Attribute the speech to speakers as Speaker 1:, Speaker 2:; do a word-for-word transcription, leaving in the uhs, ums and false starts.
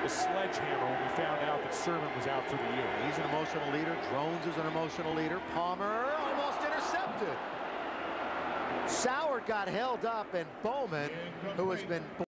Speaker 1: sledgehammer when we found out that Sermon was out for the year.
Speaker 2: He's an emotional leader. Drones is an emotional leader. Palmer almost intercepted. Sauer got held up, and Bauman, who has been